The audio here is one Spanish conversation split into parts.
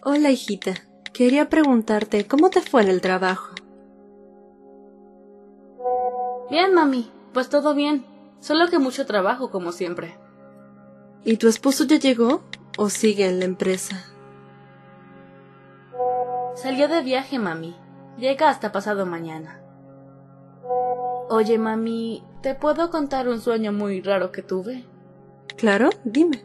Hola, hijita. Quería preguntarte, ¿cómo te fue en el trabajo? Bien, mami, pues todo bien, solo que mucho trabajo como siempre. ¿Y tu esposo ya llegó o sigue en la empresa? Salió de viaje, mami, llega hasta pasado mañana. Oye, mami, ¿te puedo contar un sueño muy raro que tuve? Claro, dime.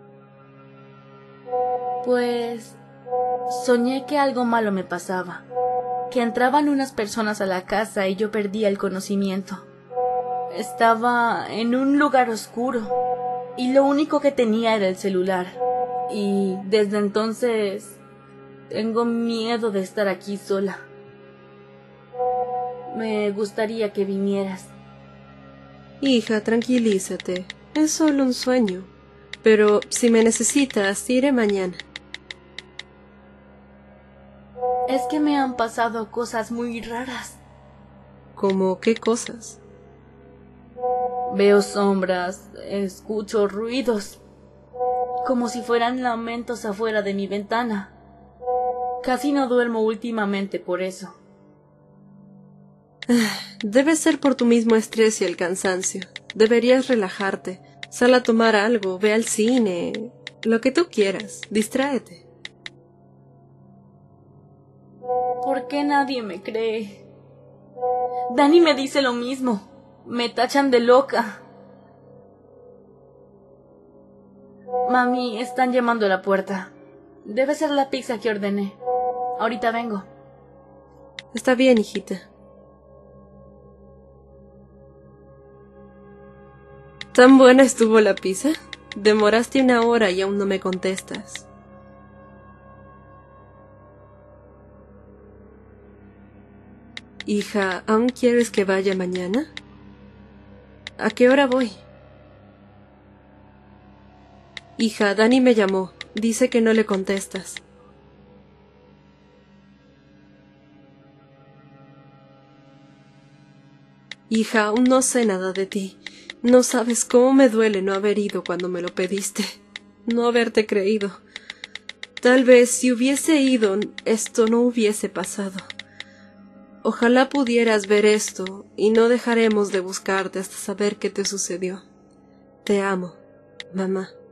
Pues soñé que algo malo me pasaba, que entraban unas personas a la casa y yo perdía el conocimiento. Estaba en un lugar oscuro y lo único que tenía era el celular. Y desde entonces tengo miedo de estar aquí sola. Me gustaría que vinieras. Hija, tranquilízate. Es solo un sueño. Pero si me necesitas, iré mañana. Es que me han pasado cosas muy raras. ¿Cómo qué cosas? Veo sombras, escucho ruidos, como si fueran lamentos afuera de mi ventana. Casi no duermo últimamente por eso. Debe ser por tu mismo estrés y el cansancio. Deberías relajarte. Sal a tomar algo, ve al cine, lo que tú quieras. Distráete. ¿Por qué nadie me cree? Dani me dice lo mismo. Me tachan de loca. Mami, están llamando a la puerta. Debe ser la pizza que ordené. Ahorita vengo. Está bien, hijita. ¿Tan buena estuvo la pizza? Demoraste 1 hora y aún no me contestas. Hija, ¿aún quieres que vaya mañana? ¿A qué hora voy? Hija, Dani me llamó. Dice que no le contestas. Hija, aún no sé nada de ti. No sabes cómo me duele no haber ido cuando me lo pediste. No haberte creído. Tal vez si hubiese ido, esto no hubiese pasado. Ojalá pudieras ver esto y no dejaremos de buscarte hasta saber qué te sucedió. Te amo, mamá.